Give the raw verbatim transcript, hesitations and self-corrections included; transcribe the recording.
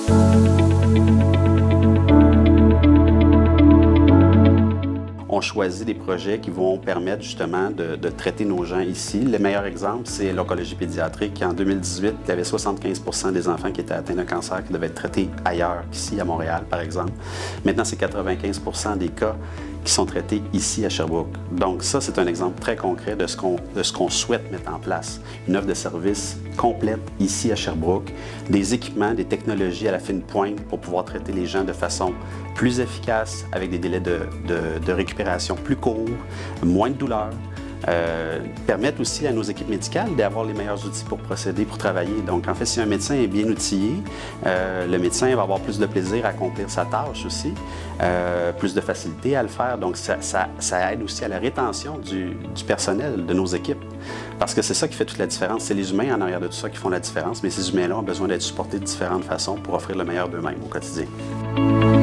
On choisit des projets qui vont permettre justement de, de traiter nos gens ici. Le meilleur exemple, c'est l'oncologie pédiatrique. En deux mille dix-huit, il y avait soixante-quinze pour cent des enfants qui étaient atteints d'un cancer qui devaient être traités ailleurs qu'ici, à Montréal, par exemple. Maintenant, c'est quatre-vingt-quinze pour cent des cas qui sont traités ici à Sherbrooke. Donc ça, c'est un exemple très concret de ce qu'on de ce qu'on souhaite mettre en place. Une offre de services complète ici à Sherbrooke, des équipements, des technologies à la fine pointe pour pouvoir traiter les gens de façon plus efficace, avec des délais de, de, de récupération plus courts, moins de douleur. Euh, permettre aussi à nos équipes médicales d'avoir les meilleurs outils pour procéder, pour travailler. Donc, en fait, si un médecin est bien outillé, euh, le médecin va avoir plus de plaisir à accomplir sa tâche aussi, euh, plus de facilité à le faire. Donc, ça, ça, ça aide aussi à la rétention du, du personnel, de nos équipes. Parce que c'est ça qui fait toute la différence. C'est les humains en arrière de tout ça qui font la différence, mais ces humains-là ont besoin d'être supportés de différentes façons pour offrir le meilleur d'eux-mêmes au quotidien.